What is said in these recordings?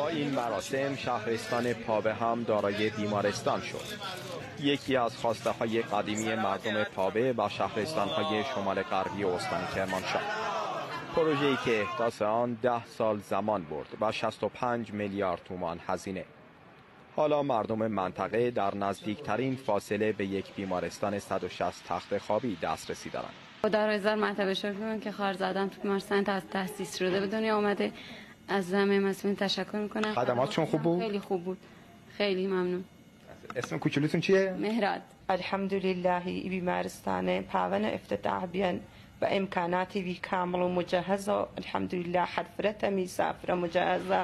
با این مراسم شهرستان پاوه هم دارای بیمارستان شد. یکی از خواسته های قدیمی مردم پاوه و شهرستان های شمال غربی استان کرمانشاه. پروژه‌ای که احداث آن 10 سال زمان برد و 65 میلیارد تومان هزینه. حالا مردم منطقه در نزدیکترین فاصله به یک بیمارستان 160 تخت خوابی دسترسی دارند. در 1000 مرتبه شکر می‌کنم که خواهر زادم تو بیمارستان تأسیس شده به دنیا آمده. از همه مسئولین تشکر می‌کنم. خدماتشون خوب بود؟ خیلی خوب بود. خیلی ممنون. اسم کوچولوتون چیه؟ مهراد. الحمدلله بیمارستان پاون افتتاح بیان با امکاناتی بی کامل و مجهز و الحمدلله حرفرت میسافر مجهزه.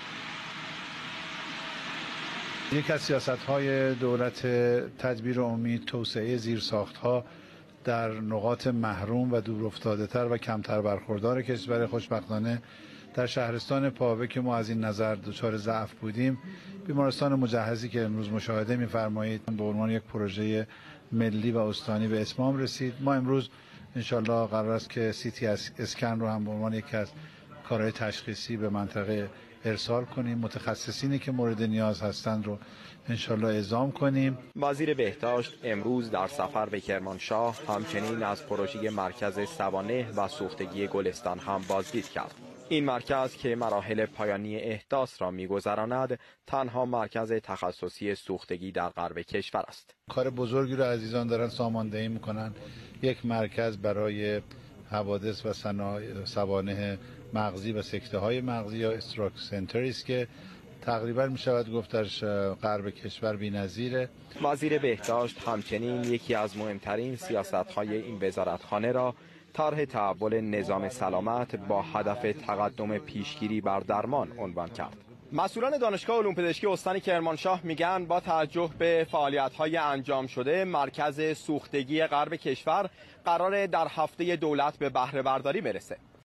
یک از سیاست‌های دولت تدبیر امید توسعه زیرساخت‌ها در نقاط محروم و دورافتاده‌تر و کمتر برخوردار کشور. خوشبختانه در شهرستان پاوه که ما از این نظر دچار ضعف بودیم، بیمارستان مجهزی که امروز مشاهده می‌فرمایید به عنوان یک پروژه ملی و استانی به اتمام رسید. ما امروز انشالله قرار است که CT اسکن رو هم به عنوان یکی از کارهای تشخیصی به منطقه ارسال کنیم. متخصصینی که مورد نیاز هستند رو انشالله اعزام کنیم. وزیر بهداشت امروز در سفر به کرمانشاه همچنین از پروژه مرکز سوانح و سوختگی گلستان هم بازدید کرد. این مرکز که مراحل پایانی احداث را می‌گذراند، تنها مرکز تخصصی سوختگی در غرب کشور است. کار بزرگی رو عزیزان دارن ساماندهی میکنن. یک مرکز برای حوادث و سوانح مغزی و سکته‌های مغزی یا استروک سنتری است که تقریبا می شود گفت در غرب کشور بی‌نظیره. وزیر بهداشت همچنین یکی از مهمترین سیاست‌های این وزارتخانه را طرح تحول نظام سلامت با هدف تقدم پیشگیری بر درمان عنوان کرد. مسئولان دانشگاه علوم پزشکی استان کرمانشاه میگن با توجه به فعالیت‌های انجام شده، مرکز سوختگی غرب کشور قراره در هفته دولت به بهره برداری برسه.